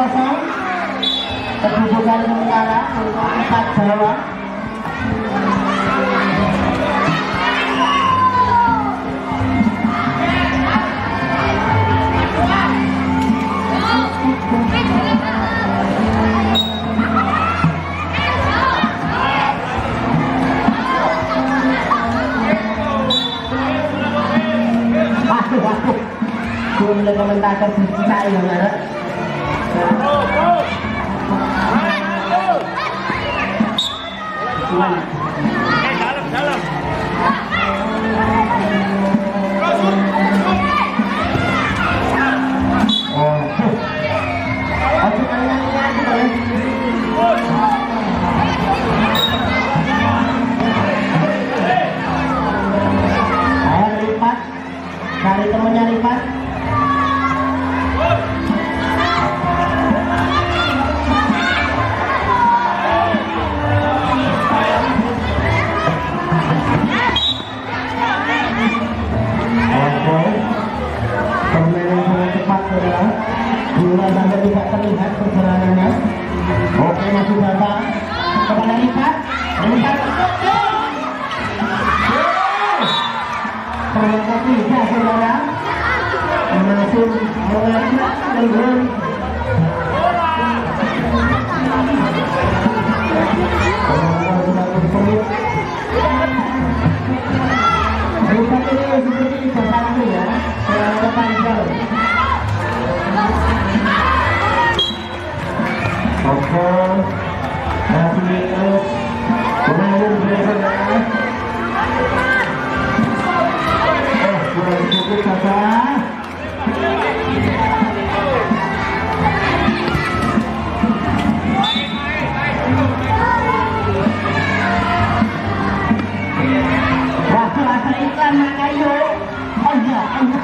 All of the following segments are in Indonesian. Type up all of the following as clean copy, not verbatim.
kosong. Kedudukan sementara untuk 4 Jawa. Belum komentator saya yang ada. Dalam. Ayo lipat, cari temennya lipat. Sampai tidak terlihat perjalanannya. Oke, masih datang kepada lipat ternyata tidak, saudara. Masih mengajak dengan lipat ini seperti batang ya, terlalu panjang. Oke, masih terus mengalir berikutnya. Sudah cukup saja. Rasa iklan maka yuk. Oh iya,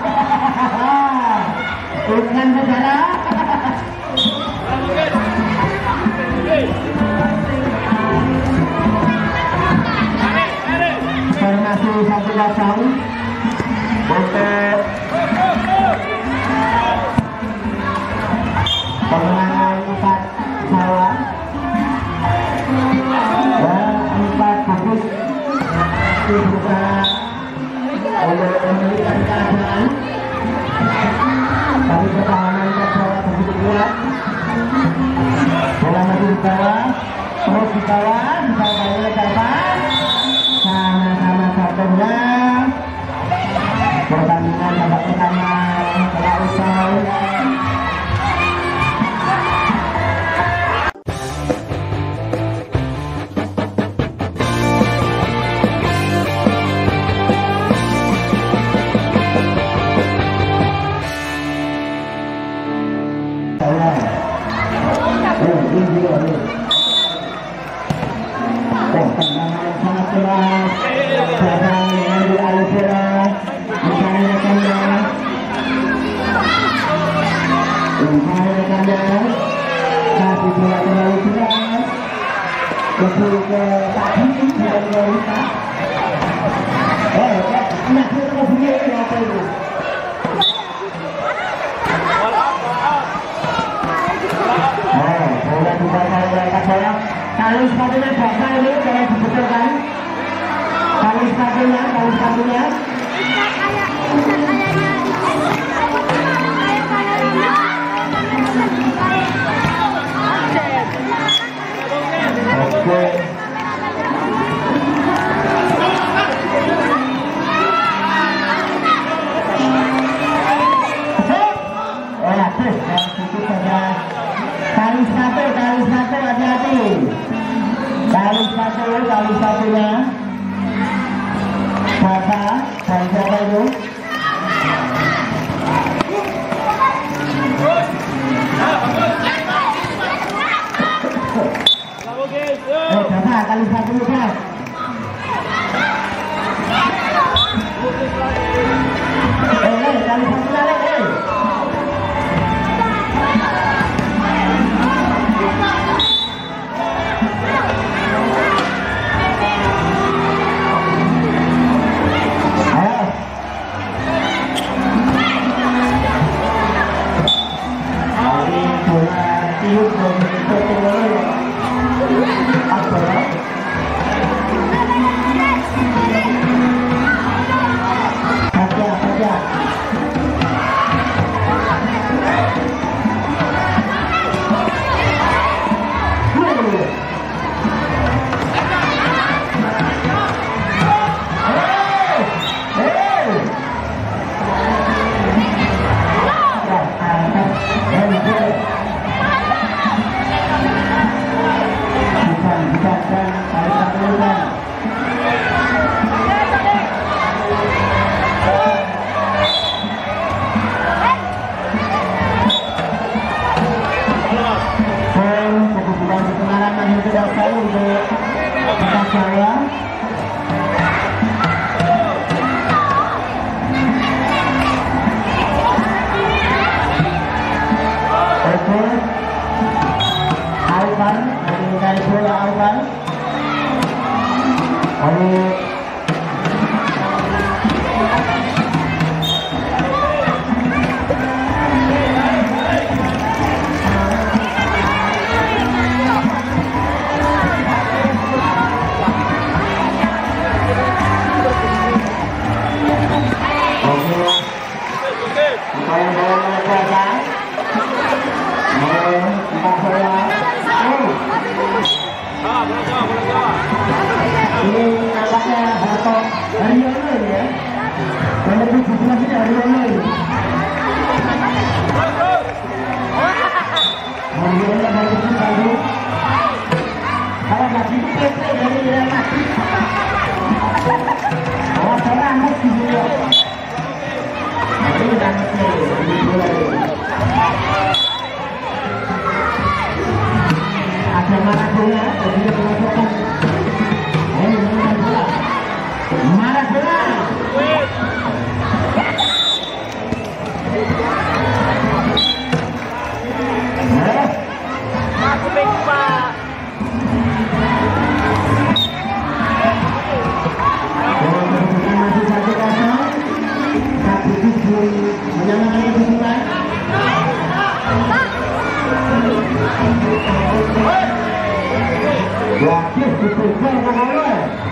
iklan saudara. Formasi 1-0 untuk kemenangan 4 Jawa dan 4 bagus dibuka untuk memberikan keadaan, tapi pertahanan 4 Jawa begitu kuat. Bola masih di bawah, terus di bawah oleh Jawa. Sama-sama satunya pertandingan babak pertama telah usai. Tali sepatunya basah ini, jangan dibetulkan. Tali sepatunya. Oke. Tali satu, hati-hati. Tali satunya basah dan siapa itu? Basah, tali satunya guys. Tali satunya serius dan betul apa ya? Saja. Ini nampaknya Harto Haryono ya. Nomor 17 ini Haryono. Haryono dari Bandung. Kalau nggak gitu PP dari Real Madrid. Oh, Ramos di sini. Ini Ramos di bola. Ada Maradona dan juga penonton. Maradona. Masih 1-0. Tapi tujuh menyamakan kedudukan. Wakil di